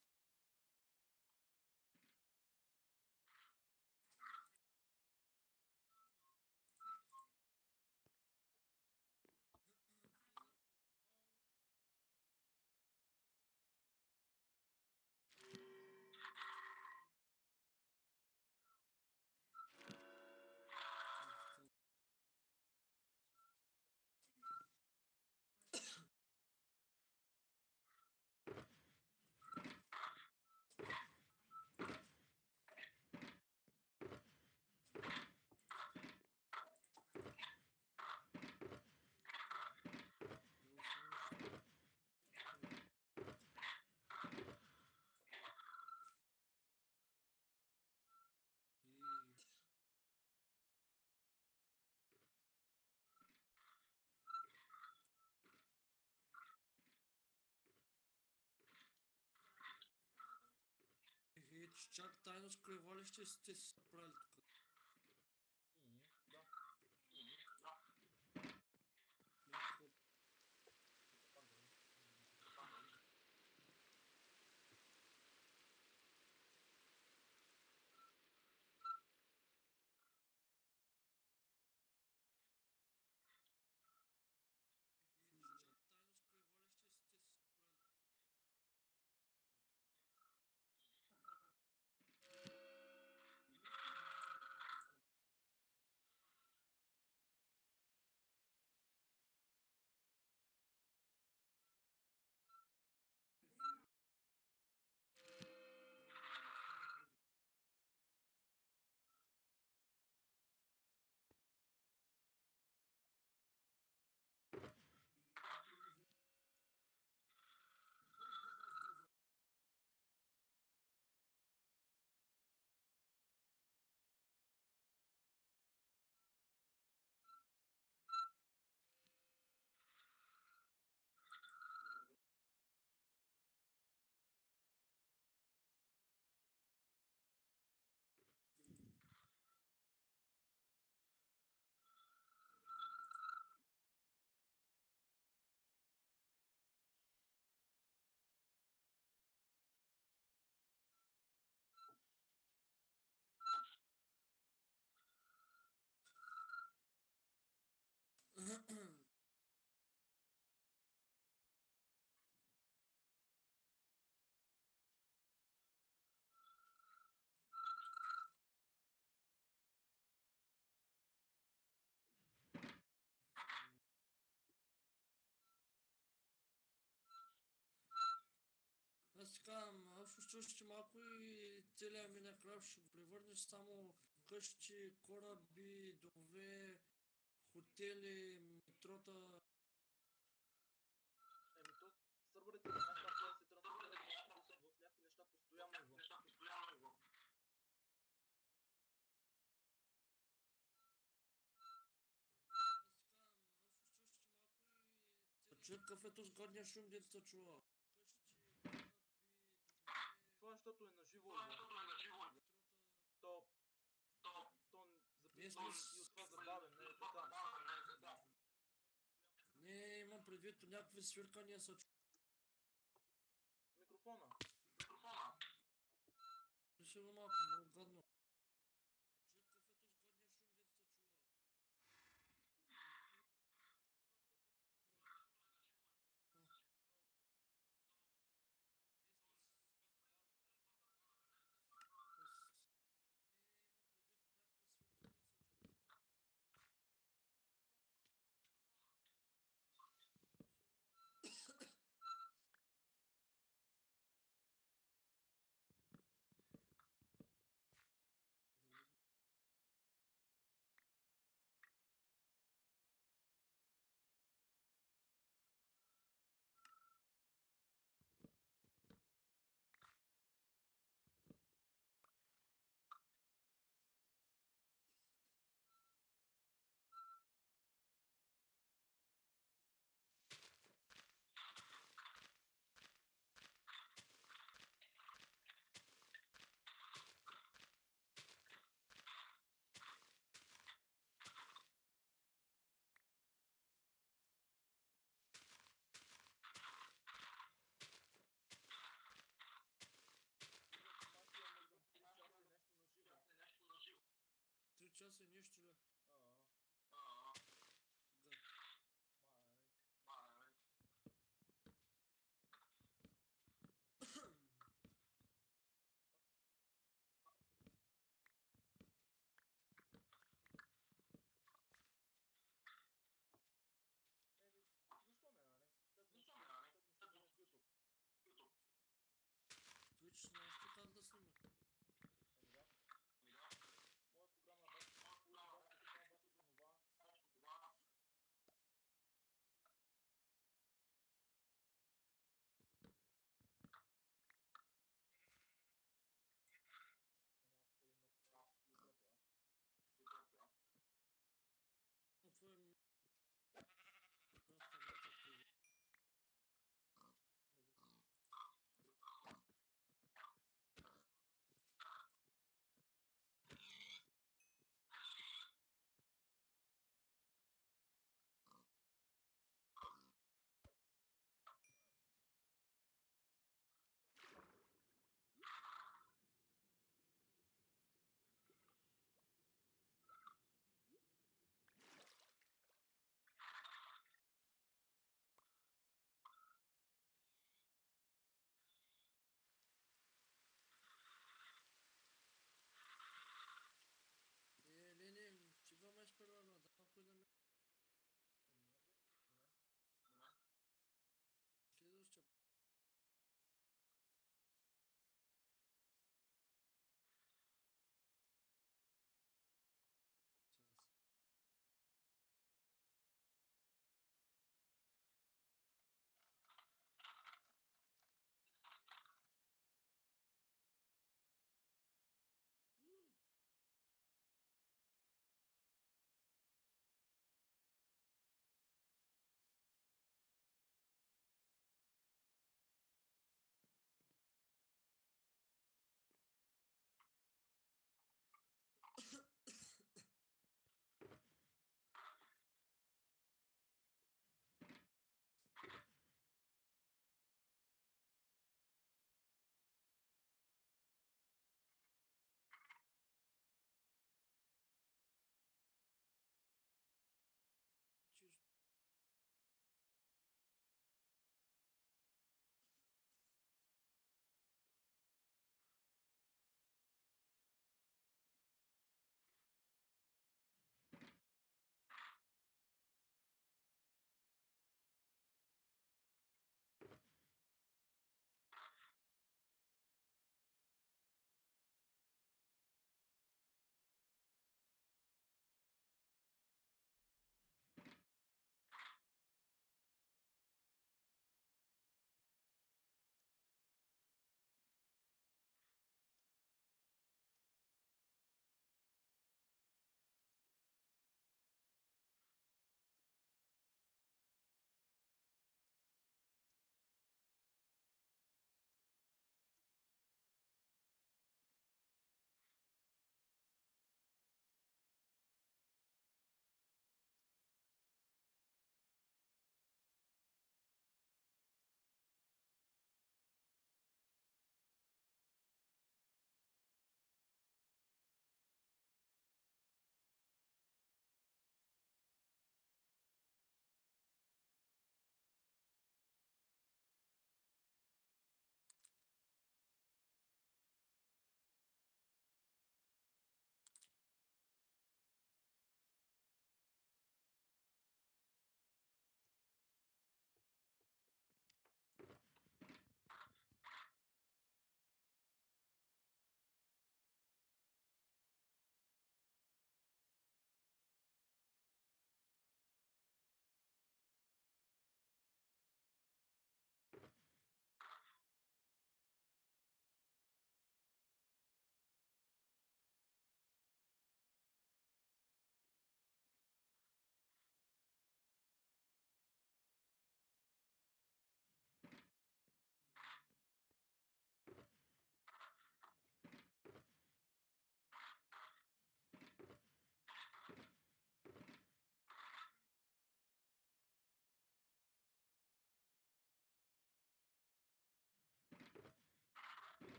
Чак тайно скривалище сте си направили тук. Да. Чак тайно скривалище сте си направили тук. Искам, ако още малко и целият Минecraft ще го превърнеш само къщи, кораби, домове, хотели, метрота. Еми то сървърите на Minecraft се трансформират в някакви неща постоянно. Чуй кафето с горния шум, дето се чува. Това е защото е на живо. То записва и от това забавен, не е така. Не, имам предвид някакви свиркания са чува. Микрофона. Слушай го малко, много гадно. Чуй кафето с горния шум, дето се чува. Три часа и нещо ли?